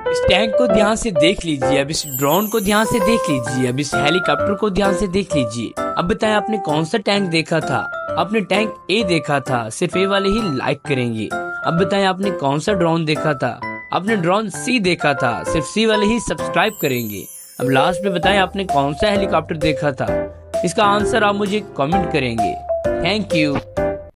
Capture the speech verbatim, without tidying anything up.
इस टैंक को ध्यान से देख लीजिए, अब इस ड्रोन को ध्यान से देख लीजिए, अब इस हेलीकॉप्टर को ध्यान से देख लीजिए। अब बताएं आपने कौन सा टैंक देखा था? आपने टैंक ए देखा था, सिर्फ ए वाले ही लाइक करेंगे। अब बताएं आपने कौन सा ड्रोन देखा था? आपने ड्रोन सी देखा था, सिर्फ सी वाले ही सब्सक्राइब करेंगे। अब लास्ट में बताएं आपने कौन सा हेलीकॉप्टर देखा था? इसका आंसर आप मुझे कमेंट करेंगे। Thank you.